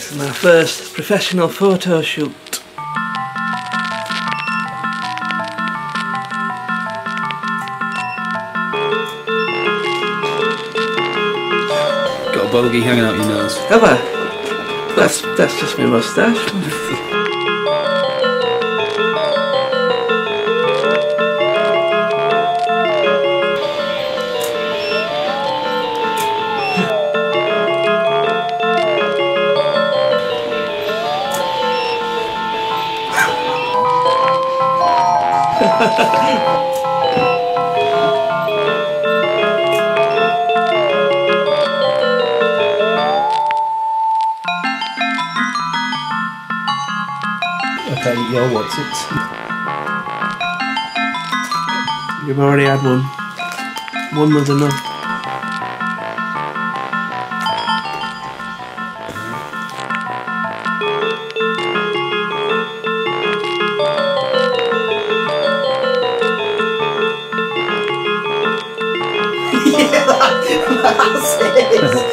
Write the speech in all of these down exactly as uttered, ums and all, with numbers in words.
This is my first professional photo shoot. Got a bogey hanging out your nose. Have I? That's, that's just my moustache. Okay, yo, what's it? You've already had one. One was enough. Yeah, that's it.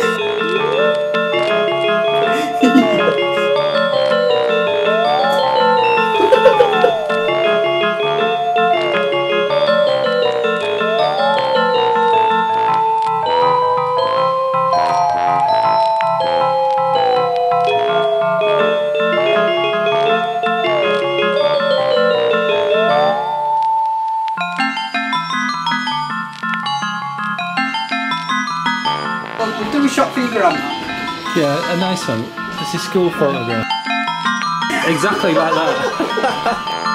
We'll do a shot for your grandma. Yeah, a nice one. This is school photograph. Exactly like that.